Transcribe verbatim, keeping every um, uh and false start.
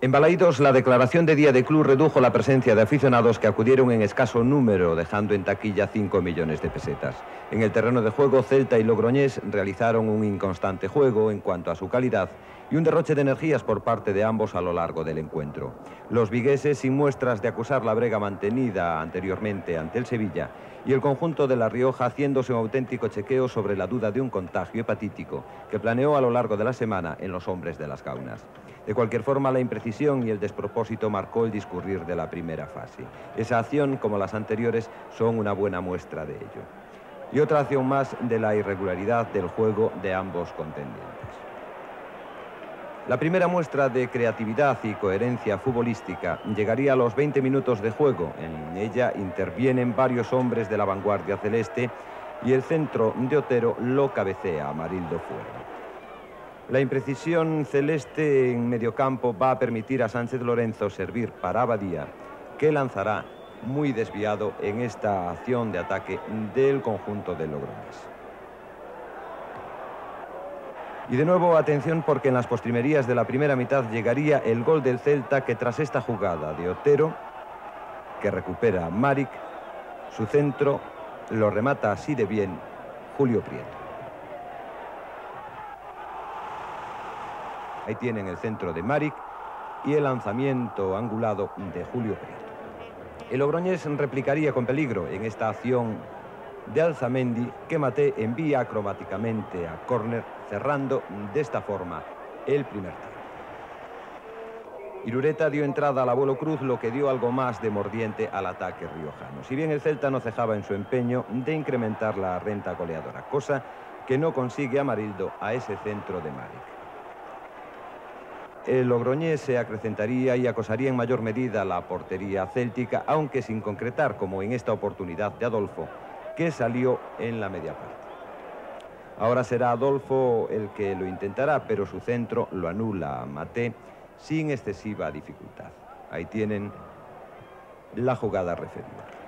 En Balaídos, la declaración de día de club redujo la presencia de aficionados que acudieron en escaso número, dejando en taquilla cinco millones de pesetas. En el terreno de juego, Celta y Logroñés realizaron un inconstante juego en cuanto a su calidad y un derroche de energías por parte de ambos a lo largo del encuentro. Los vigueses, sin muestras de acusar la brega mantenida anteriormente ante el Sevilla, y el conjunto de La Rioja haciéndose un auténtico chequeo sobre la duda de un contagio hepatítico que planeó a lo largo de la semana en los hombres de las Gaunas. De cualquier forma, la imprecisión y el despropósito marcó el discurrir de la primera fase. Esa acción, como las anteriores, son una buena muestra de ello. Y otra acción más de la irregularidad del juego de ambos contendientes. La primera muestra de creatividad y coherencia futbolística llegaría a los veinte minutos de juego. En ella intervienen varios hombres de la vanguardia celeste y el centro de Otero lo cabecea Amarildo fuera. La imprecisión celeste en mediocampo va a permitir a Sánchez Lorenzo servir para Abadía, que lanzará muy desviado en esta acción de ataque del conjunto de Logroñés. Y de nuevo atención, porque en las postrimerías de la primera mitad llegaría el gol del Celta, que tras esta jugada de Otero, que recupera Maric, su centro lo remata así de bien Julio Prieto. Ahí tienen el centro de Maric y el lanzamiento angulado de Julio Prieto. El Logroñés replicaría con peligro en esta acción de Alzamendi, que Maté envía acromáticamente a córner, cerrando de esta forma el primer tiro. Irureta dio entrada al abuelo Cruz, lo que dio algo más de mordiente al ataque riojano. Si bien el Celta no cejaba en su empeño de incrementar la renta goleadora, cosa que no consigue Amarildo a ese centro de Maric. El Logroñés se acrecentaría y acosaría en mayor medida la portería céltica, aunque sin concretar, como en esta oportunidad de Adolfo, que salió en la media parte. Ahora será Adolfo el que lo intentará, pero su centro lo anula a Maté sin excesiva dificultad. Ahí tienen la jugada referida.